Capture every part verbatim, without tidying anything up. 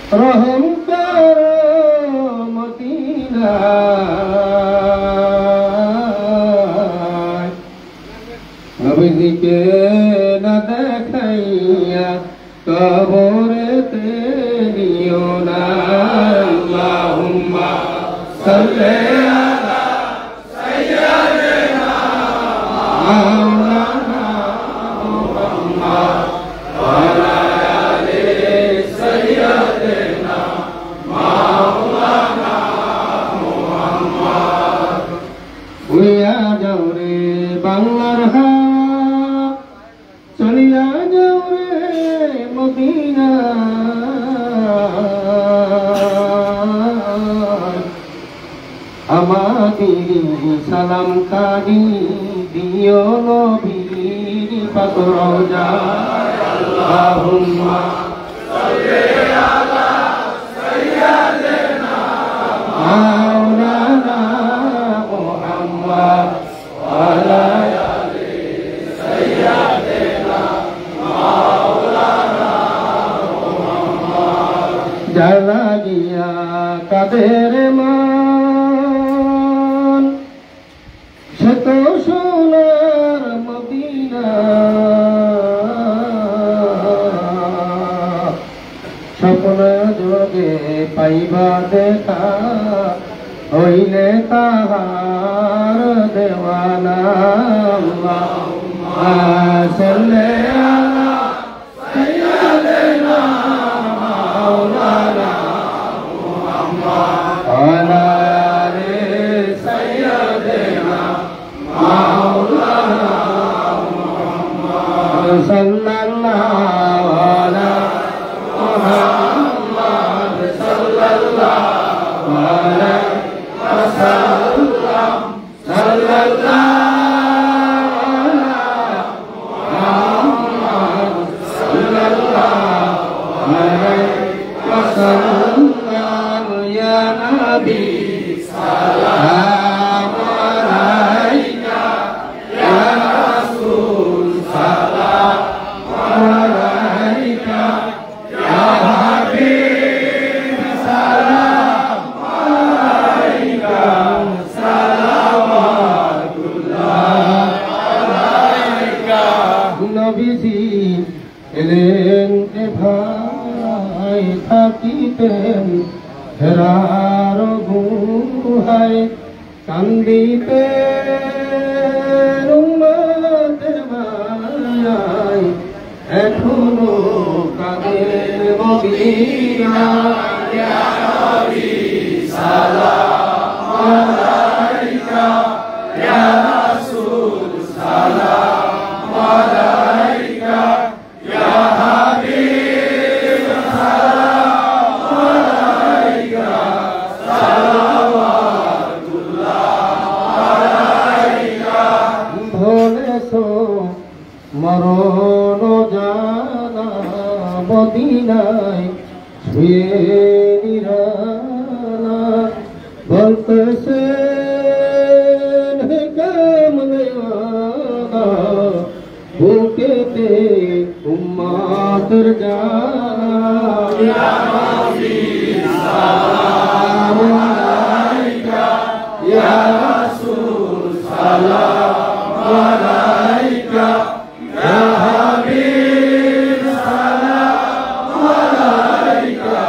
রহম করো মদিনা নবীকে না দেখাইয়া কবরেতে নিও না আল্লাহুম্মা সাল্লি আলা সাইয়্যিদিনা মাওলানা মুহাম্মদ ওয়া আলা আলি সাইয়্যিদিনা মাওলানা মুহাম্মদ উইয়া যাও রে বাংলার চলিয়া যাও রে মদিনা আমাদের সালাম কারি দিও নবীর পাক রওজায় আল্লাহুম্মা সাল্লি আলা সাইয়্যিদিনা মাওলানা মুহাম্মদ ওয়া আলা আলি সাইয়্যিদিনা মাওলানা মুহাম্মদ জালা গিয়া কাদের মান সে তো সোনার মদিনা স্বপ্ন যোগে পাইবা দেখা হইলে তাহার দেওয়ানা আল্লাহুম্মা সাল্লি আলা সাইয়্যিদিনা মাওলানা মুহাম্মদ ওয়া আলা আলি সাইয়্যিদিনা মাওলানা মুহাম্মদ সাল্লাল্লাহু আলা মুহাম্মদ সাল্লাল্লাহু আলাইহি ওয়াসাল্লাম সাল্লাল্লাহু আলা মুহাম্মদ সাল্লাল্লাহু আলাইহি ওয়াসাল্লাম ইয়া নবী সালাম আলাইকা ইয়া রাসূল সালাম আলাইকা ইয়া হাবিব সালাম আলাইকা সালাওয়াতুল্লাহ আলাইকা নবীজি এলেন যে ভাই থাকিতেন হেরার গুহায় কান্দিতে উম্মতের মায়ায় এখনো কাদের মদিনা ইয়া নবী সালাম আলাইকা ইয়া রাসূল সালাম আলাইকা ইয়া হাবিব সালাম আলাইকা সালাওয়াতুল্লাহ আলাইকা ভোলেছো মরণ জানা মদিনায় শুয়ে নিরালা বলতেছে কেমনে বুকেতে উম্মতের জানা ইয়া নবী সালাম আলাইকা ইয়া রাসূল সালাম আলাইকা ইয়া হাবিব সালাম আলাইকা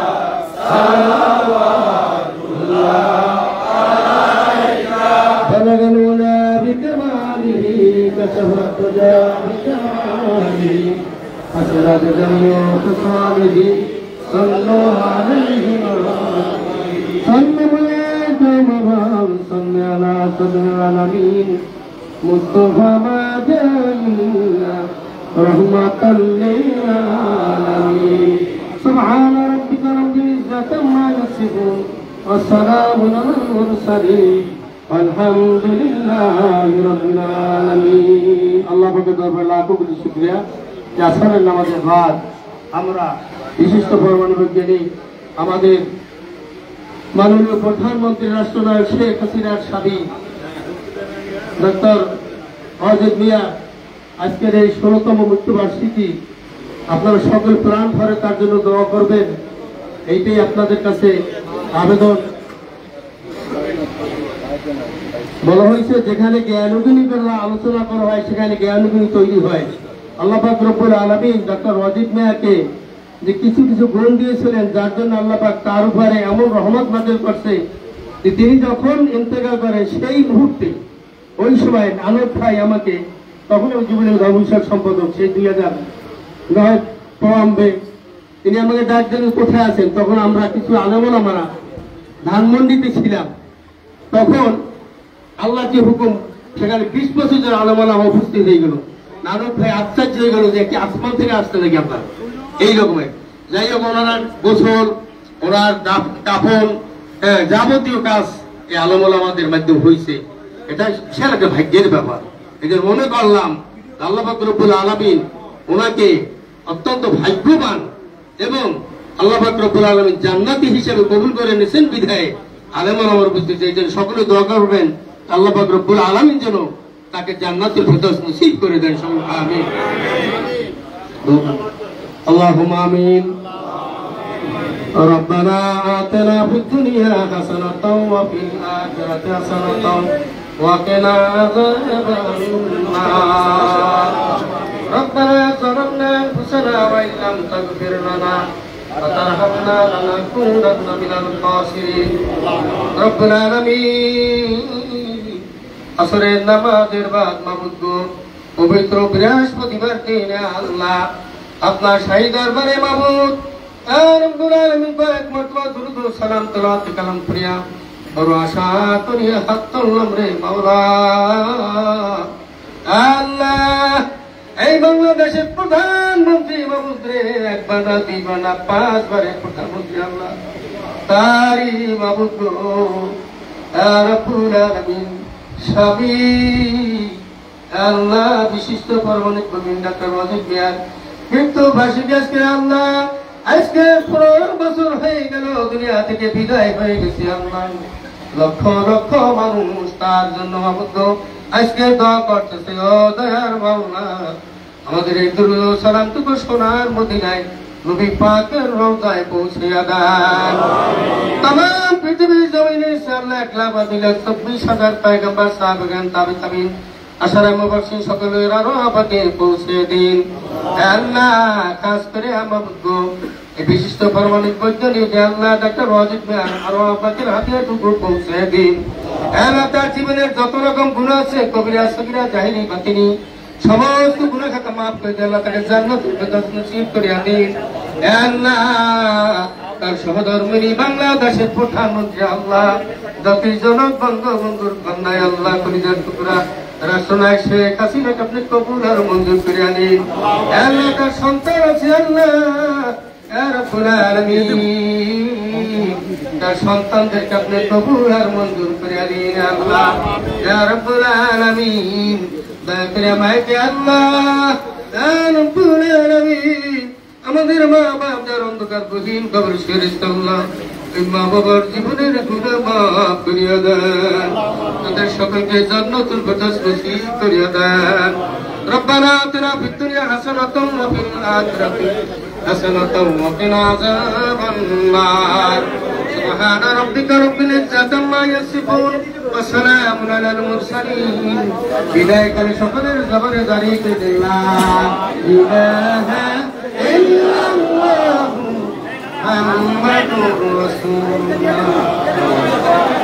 সালাওয়াতুল্লাহ আলাইকা বলগন নবী কমালিহি কসবত জামিলি আসরাত জামিও তসালিহি সাল্লু আলাইহি সাল্লাল্লাহু صلى على صدر العالمين مصطفى مدينة رحمة للعالمين سبحان ربك رب العزة عما يصفون والسلام على المرسلين والحمد لله رب العالمين الله পাকের দরবারে লাখো কোটি শুকরিয়া যে আসরের নামাজের বাদ আমরা বিশিষ্ট পরমাণু বৈজ্ঞানিক আমাদের মাননীয় প্রধানমন্ত্রী রাষ্ট্রনায়ক শেখ হাসিনার স্বামী ডক্টর অজিত মিয়া আজকের এই ষোলতম মৃত্যুবার্ষিকী আপনারা সকল প্রাণ ভরে তার জন্য দোয়া করবেন এইটাই আপনাদের কাছে আবেদন। বলা হয়েছে যেখানে জ্ঞানগুণী আলোচনা করা হয় সেখানে জ্ঞানগুণী তৈরি হয়। আল্লাহ পাক রব্বুল আলামিন ডক্টর ওয়াজিদ মিয়াকে যে কিছু কিছু গুণ দিয়েছিলেন, যার জন্য আল্লাহ পাক তার উপরে এমন রহমত নাযিল করছে যে তিনি যখন ইন্তেকাল করেন সেই মুহূর্তে ওই সময় আনন্দ ভাই আমাকে, তখন ওই যুবলীগ ধর্মবিষয়ক সম্পাদক, সেই দুই হাজার নয় প্রম্বে তিনি আমাকে ডাক দেন কোথায় আছেন। তখন আমরা কিছু আলেমওলামারা ধানমন্ডিতে ছিলাম। তখন আল্লাহ যে হুকুম, সেখানে বিশ পঁচিশ জন আলেমওলামা উপস্থিত হয়ে গেল। নানক ভাই আশ্চর্য হয়ে গেল যে কি আসমান থেকে আসতে নাকি আপনার এই রকমের। যাই হোক, ওনার গোসল, ওনার কাফন, যাবতীয় কাজ এই আলেমওলামাদের মাধ্যমে হয়েছে। এটা বিশাল একটা ভাগ্যের ব্যাপার। এদের মনে করলাম আল্লাহ পাক রব্বুল আলামিন ওনাকে অত্যন্ত ভাগ্যবান এবং আল্লাহ পাক রব্বুল আলামিন জান্নাতি হিসেবে কবুল করে নিয়েছেন বিধায় আলেমওলামার উপস্থিত। এই জন্য সকলে দোয়া করবেন আল্লাহ পাক রব্বুল আলামিন যেন তাকে জান্নাতুল ফিরদাউস নসিব করে দেন। আমিন, আল্লাহুম্মা আমিন। ربنا آتنا في الدنيا حسنة وفي الآخرة حسنة وقنا عذاب النار. ربنا ظلمنا أنفسنا وإن لم تغفر لنا وترحمنا لنكونن من الخاسرين. رب العالمين আসরের নামাজের বাদ মাবুদ পবিত্র বৃহস্পতিবার দিনে আল্লাহ আপনার শাহী দরবারে মাবুদ রব্বুল আলামিন পাক মতওয়া দুরূদ ও সালাম তেলাওয়াত কালাম করিয়া বড় আশা করিয়া হাত তুললাম রে মাওলা। আল্লাহ এই বাংলাদেশের প্রধানমন্ত্রী মাবুদ রে, একবার না দুইবার না পাঁচবারের প্রধানমন্ত্রী আল্লাহ, তারই মাবুদ গো রব্বুল আলামিন স্বামী আল্লাহ বিশিষ্ট পারমাণবিক প্রবীণ ডাক্তার ওয়াজিদ মিয়ার মৃত্যু বার্ষিকী আজকে আল্লাহ, আজকে পনেরো বছর হয়ে গেল দুনিয়া থেকে বিদায় হয়ে গেছে আল্লাহ। লক্ষ লক্ষ মানুষ তার জন্য মাবুদ আজকে দোয়া করতেছে। ও দয়ার মাওলা, আমাদের এই দুরূদ ও সালামটুকু সোনার মদিনায় নবী পাকের রওজায় পৌঁছিয়া দেন। तमाम পৃথিবীর জমিনে আল্লাহ এক লাখ চব্বিশ হাজার পয়গম্বর সাহাবাগণ তাবে তাবিন আশারা মুবাশশির সকলের আরোহাকে পৌঁছে দিন। আল্লাহ খাস করে আমাদের এই বিশিষ্ট পারমাণবিক বৈজ্ঞানিক আল্লাহ ডাক্তার ওয়াজিদ মিয়ার আরোহাকে হাতিয়ারটুকু পৌঁছে দিন। আল্লাহ তার জীবনের যত রকম গুনাহ আছে, কবিরা সগীরা জাহিরি বাতিনি, সমস্ত গুনাহ খাতা মাফ করে দিয়ে আল্লাহ তাকে জান্নাতুল ফিরদাউস নসিব করিয়া দিন। আল্লাহ তার সহধর্মিনী বাংলাদেশের প্রধানমন্ত্রী আল্লাহ জাতির জনক বঙ্গবন্ধুর কন্যায় আল্লাহ কলিজার টুকরা রাষ্ট্রনায়ক শেখ হাসিনাকে আপনি কবুল আর মঞ্জুর করে আনিন। আল্লাহ তার সন্তান আছে আল্লাহ রব্বুল আলামিন, তার সন্তানদেরকে আপনি কবুল আর মঞ্জুর করে আনিন। আল্লাহ রব্বুল আলামিন দয়া করে আমাকে আল্লাহ রব্বুল আলামিন আমাদের মা বাবার অন্ধকার গহীন কবর ফেরেশতা আল্লাহ এই মা বাবার জীবনের গুনাহ মাফ করিয়া দেন, তাদের সকলকে জান্নাতুল ফিরদাউস নসিব করিয়া দেন। রব্বানা আতিনা ফিদ দুনিয়া হাসানাতাও ওয়া ফিল আখিরাতি হাসানাতাও ওয়া কিনা আযাবান নার। সুবহানা রাব্বিকা রাব্বিল ইজ্জাতি আম্মা ইয়াসিফুন ওয়া সালামুন আলাল মুরসালিন। বিদায় করে সকলের জবানে দাঁড়িয়ে দিলাম ইলাহা ইল্লাল্লাহু মুহাম্মাদুর রাসূলুল্লাহ।